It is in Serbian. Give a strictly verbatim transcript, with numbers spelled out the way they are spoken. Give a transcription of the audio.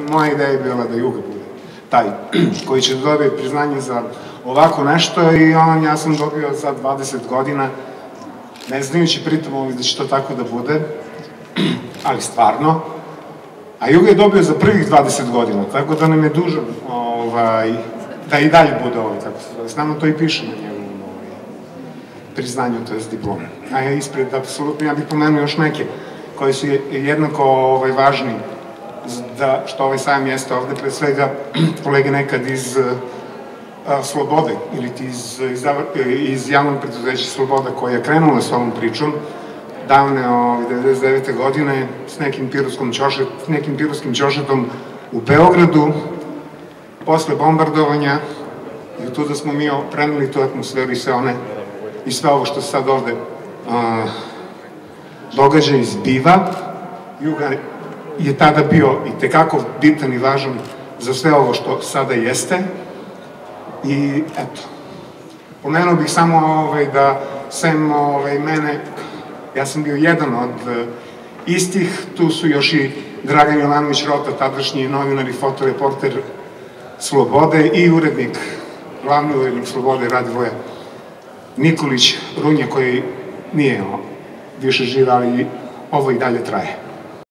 moja ideja je bila da Juga bude taj koji će da dobije priznanje za ovako nešto i on, ja sam dobio za dvadeset godina, ne znajući pritom da će to tako da bude, ali stvarno, a Juga je dobio za prvih dvadeset godina, tako da nam je dužan da i dalje bude ovaj, tako se zove. S nama to i piše na njegovom priznanju, to je diplomu. A ja ispred, apsolutno, ja bih pomenuo još neke koji su jednako važni što ovaj sajam jeste ovde, pre svega kolege nekad iz Slobode ili iz javnog preduzeća Sloboda koja je krenula s ovom pričom davne devedeset devete godine s nekim piruskim ćošetom u Beogradu posle bombardovanja i od tuda smo mi preneli tu atmosferu i sve ovo što se sad ovde događa i zbiva. Juga je tada bio i tekako bitan i važan za sve ovo što sada jeste i eto, pomenuo bih samo da sem mene, ja sam bio jedan od istih, tu su još i Dragan Jovanović Rota, tadašnji novinar i fotoreporter Slobode i urednik, glavni urednik Slobode Radivoje Nikolić Runja koji nije više živ, ali ovo i dalje traje.